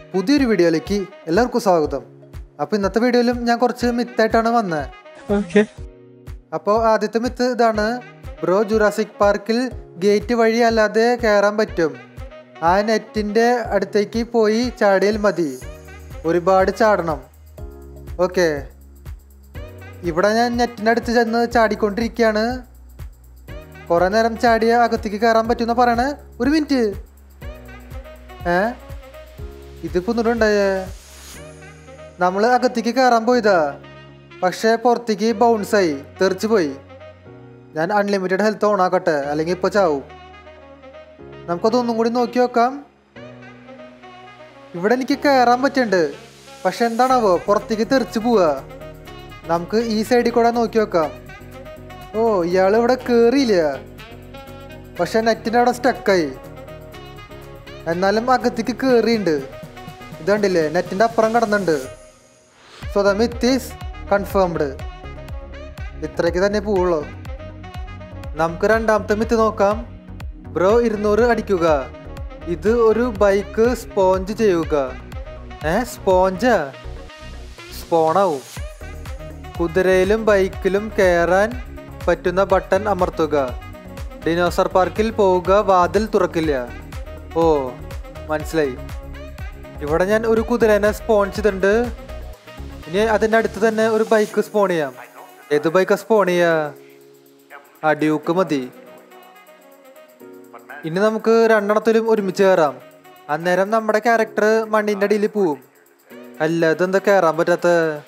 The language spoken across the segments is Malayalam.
പുതിയൊരു വീഡിയോയിലേക്ക് എല്ലാവർക്കും സ്വാഗതം. അപ്പോൾ ഇന്നത്തെ വീഡിയോയിലും ഞാൻ കുറച്ച് മിത്തായിട്ടാണ് വന്നത്. അപ്പോൾ ആദ്യത്തെ മിത്ത് ഇതാണ്. ബ്രോ, ജുറാസിക് പാർക്കിൽ ഗേറ്റ് വഴി അല്ലാതെ കയറാൻ പറ്റും. ആ നെറ്റിൻ്റെ അടുത്തേക്ക് പോയി ചാടിയാൽ മതി. ഒരുപാട് ചാടണം. ഓക്കെ, ഇവിടെ ഞാൻ നെറ്റിൻ്റെ അടുത്ത് ചെന്ന് ചാടിക്കൊണ്ടിരിക്കുകയാണ്. കുറേ നേരം ചാടിയ അകത്തേക്ക് കയറാൻ പറ്റുമെന്ന് പറയണേ. ഒരു മിനിറ്റ്, ഇതിപ്പോൾ ഒന്നുണ്ടായേ. നമ്മൾ അകത്തേക്ക് കയറാൻ പോയതാ, പക്ഷേ പുറത്തേക്ക് ബൗൺസായി തെറിച്ച് പോയി. ഞാൻ അൺലിമിറ്റഡ് ഹെൽത്ത് ഓൺ ആക്കട്ടെ, അല്ലെങ്കിൽ ഇപ്പോൾ ചാവും. നമുക്കതൊന്നും കൂടി നോക്കി നോക്കാം. ഇവിടെ എനിക്ക് കയറാൻ പറ്റുന്നുണ്ട്, പക്ഷെ എന്താണാവോ പുറത്തേക്ക് തെറിച്ച് പോവുക. നമുക്ക് ഈ സൈഡിൽ കൂടെ നോക്കി നോക്കാം. ഓ, ഇയാൾ ഇവിടെ കയറിയില്ല, പക്ഷെ നെറ്റിൻ്റെ അവിടെ സ്റ്റക്കായി. എന്നാലും അകത്തേക്ക് കയറിയിട്ടുണ്ട്. ഇത് കണ്ടില്ലേ, നെറ്റിൻ്റെ അപ്പുറം കിടന്നുണ്ട്. So the myth is confirmed. ഇത്രയ്ക്ക് തന്നെ പോവുള്ളൂ. നമുക്ക് രണ്ടാമത്തെ മിത്ത് നോക്കാം. ബ്രോ, 200 അടിക്കുക. ഇത് ഒരു ബൈക്ക് സ്പോഞ്ച് ചെയ്യുക. സ്പോഞ്ചാ? സ്പോണാവും. കുതിരയിലും ബൈക്കിലും കയറാൻ പറ്റുന്ന ബട്ടൺ അമർത്തുക. ഡിനോസർ പാർക്കിൽ പോവുക, വാതിൽ തുറക്കില്ല. ഓ, മനസ്സിലായി. ഇവിടെ ഞാൻ ഒരു കുതിരനെ സ്പോൺ ചെയ്തിട്ടുണ്ട്. ഇനി അതിൻ്റെ അടുത്ത് തന്നെ ഒരു ബൈക്ക് സ്പോൺ ചെയ്യാം. ഏത് ബൈക്കാ സ്പോൺ ചെയ്യാ? ഡ്യൂക്ക് മതി. ഇനി നമുക്ക് രണ്ടെണ്ണത്തിലും ഒരുമിച്ച് കയറാം. അന്നേരം നമ്മുടെ ക്യാരക്ടർ മണ്ണിൻ്റെ അടിയിൽ പോവും. അല്ല, ഇതെന്താ കയറാൻ പറ്റാത്ത?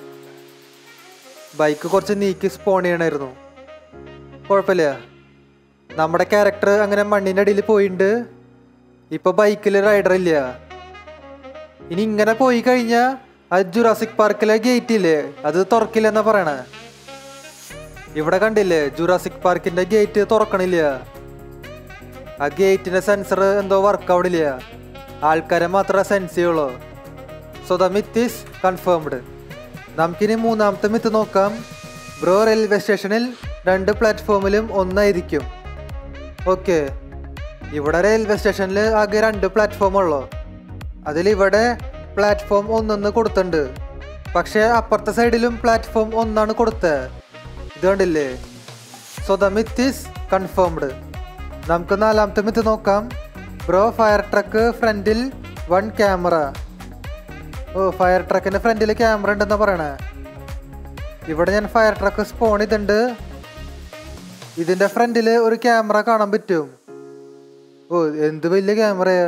ബൈക്ക് കുറച്ച് നീക്കി സ്പോൺ ചെയ്യണമായിരുന്നു. കുഴപ്പമില്ല, നമ്മുടെ ക്യാരക്ടർ അങ്ങനെ മണ്ണിൻ്റെ അടിയിൽ പോയിട്ടുണ്ട്. ഇപ്പോൾ ബൈക്കിൽ റൈഡർ ഇല്ല. ഇനി ഇങ്ങനെ പോയി കഴിഞ്ഞാൽ അത് ജുറാസിക് പാർക്കിലെ ഗേറ്റ് ഇല്ലേ, അത് തുറക്കില്ലെന്നാ പറയണേ. ഇവിടെ കണ്ടില്ലേ, ജുറാസിക് പാർക്കിന്റെ ഗേറ്റ് തുറക്കണില്ല. ആ ഗേറ്റിന്റെ സെൻസർ എന്തോ വർക്ക് ആവണില്ല. ആൾക്കാരെ മാത്രമേ സെൻസ് ചെയ്യുള്ളൂ. So the myth is confirmed. നമുക്കിനി മൂന്നാമത്തെ മിത്ത് നോക്കാം. ബ്രോ, റെയിൽവേ സ്റ്റേഷനിൽ 2 പ്ലാറ്റ്ഫോമിലും ഒന്നായിരിക്കും. ഓക്കെ, ഇവിടെ റെയിൽവേ സ്റ്റേഷനിൽ ആകെ 2 പ്ലാറ്റ്ഫോം ഉള്ളൂ. അതിലിവിടെ പ്ലാറ്റ്ഫോം 1 കൊടുത്തിട്ടുണ്ട്. പക്ഷേ അപ്പുറത്തെ സൈഡിലും പ്ലാറ്റ്ഫോം 1 കൊടുത്തത്. ഇത് കണ്ടില്ലേ? So the myth is confirmed. നമുക്ക് നാലാമത്തെ മിത്ത് നോക്കാം. ബ്രോ, ഫയർ ട്രക്ക് ഫ്രണ്ടിൽ 1 ക്യാമറ. ഓ, ഫയർ ട്രക്കിന്റെ ഫ്രണ്ടിൽ ക്യാമറ ഉണ്ടെന്നാ പറയണേ. ഇവിടെ ഞാൻ ഫയർ ട്രക്ക് സ്പോൺ ചെയ്തിട്ടുണ്ട്. ഇതിന്റെ ഫ്രണ്ടിൽ ഒരു ക്യാമറ കാണാൻ പറ്റും. ഓ, എന്ത് വലിയ ക്യാമറയാ.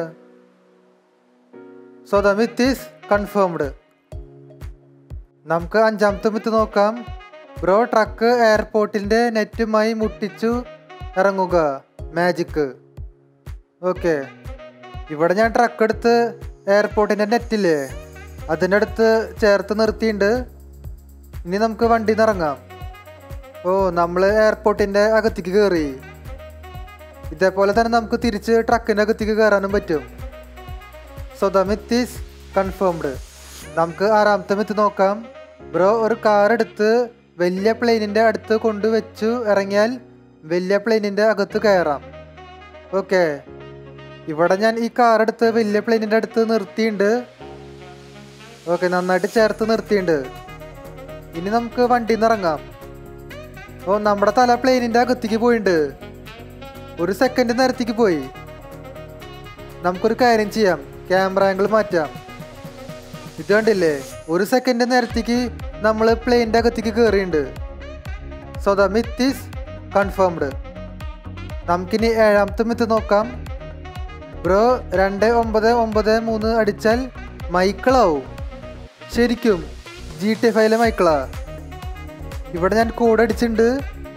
So the myth is confirmed. നമുക്ക് അഞ്ചാമത്തെ മിത്ത് നോക്കാം. ബ്രോ, ട്രക്ക് എയർപോർട്ടിന്റെ നെറ്റുമായി മുട്ടിച്ചു ഇറങ്ങുക. മാജിക്ക്. ഓക്കെ, ഇവിടെ ഞാൻ ട്രക്ക് എടുത്ത് എയർപോർട്ടിന്റെ നെറ്റില്ലേ, അതിൻ്റെ അടുത്ത് ചേർത്ത് നിർത്തിയിട്ടുണ്ട്. ഇനി നമുക്ക് വണ്ടിയിൽ നിന്ന് ഇറങ്ങാം. ഓ, നമ്മൾ എയർപോർട്ടിന്റെ അകത്തേക്ക് കയറി. ഇതേപോലെ തന്നെ നമുക്ക് തിരിച്ച് ട്രക്കിൻ്റെ അകത്തേക്ക് കയറാനും പറ്റും. So the myth is confirmed. നമുക്ക് ആറാമത്തെ മിത്ത് നോക്കാം. ബ്രോ, ഒരു കാർ എടുത്ത് വലിയ പ്ലെയിനിൻ്റെ അടുത്ത് കൊണ്ടുവച്ചു ഇറങ്ങിയാൽ വലിയ പ്ലെയിനിൻ്റെ അകത്ത് കയറാം. ഓക്കെ, ഇവിടെ ഞാൻ ഈ കാർ എടുത്ത് വലിയ പ്ലെയിനിൻ്റെ അടുത്ത് നിർത്തിയിട്ടുണ്ട്. ഓക്കെ, നന്നായിട്ട് ചേർത്ത് നിർത്തിയിട്ടുണ്ട്. ഇനി നമുക്ക് വണ്ടിയിൽ നിന്ന് ഇറങ്ങാം. ഓ, നമ്മുടെ തല പ്ലെയിനിൻ്റെ അകത്തേക്ക് പോയിട്ടുണ്ട്. ഒരു സെക്കൻഡ് നേരത്തേക്ക് പോയി. നമുക്കൊരു കാര്യം ചെയ്യാം, ക്യാമറ ആംഗിൾ മാറ്റാം. ഇത് കണ്ടില്ലേ, ഒരു സെക്കൻഡ് നേരത്തേക്ക് നമ്മൾ പ്ലെയിനിൻ്റെ അകത്തേക്ക് കയറിയിട്ടുണ്ട്. So the myth is confirmed. നമുക്കിനി ഏഴാമത്തെ മിത്ത് നോക്കാം. ബ്രോ, 2993 അടിച്ചാൽ മൈക്കിളാവും. ശരിക്കും GTA5 മൈക്കിളാ? ഇവിടെ ഞാൻ കോഡ് അടിച്ചിട്ടുണ്ട്.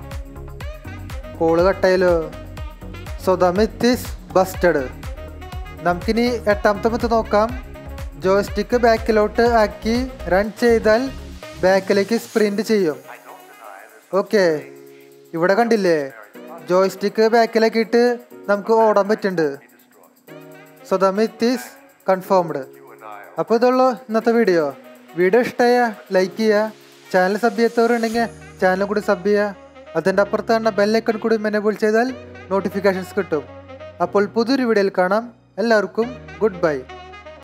കോള് കട്ടായാലോ. So the myth is busted. നമുക്കിനി എട്ടാമത്തെ മിത്ത് നോക്കാം. ജോയ്സ്റ്റിക്ക് ബാക്കിലോട്ട് ആക്കി റൺ ചെയ്താൽ ബാക്കിലേക്ക് സ്പ്രിന്റ് ചെയ്യും. ഓക്കെ, ഇവിടെ കണ്ടില്ലേ, ജോയ്സ്റ്റിക്ക് ബാക്കിലേക്കിട്ട് നമുക്ക് ഓടാൻ പറ്റുന്നുണ്ട്. So the myth is confirmed. അപ്പോൾ ഇതുള്ളൂ ഇന്നത്തെ വീഡിയോ. വീഡിയോ ഇഷ്ടമായ ലൈക്ക് ചെയ്യുക. ചാനൽ സബ് ചെയ്യാത്തവരുണ്ടെങ്കിൽ ചാനലും കൂടി സബ് ചെയ്യുക. അതിൻ്റെ അപ്പുറത്ത് തന്നെ ബെല്ലൈക്കൺ കൂടി എനേബിൾ ചെയ്താൽ നോട്ടിഫിക്കേഷൻസ് കിട്ടും. അപ്പോൾ പുതിയൊരു വീഡിയോയിൽ കാണാം. എല്ലാവർക്കും ഗുഡ് ബൈ.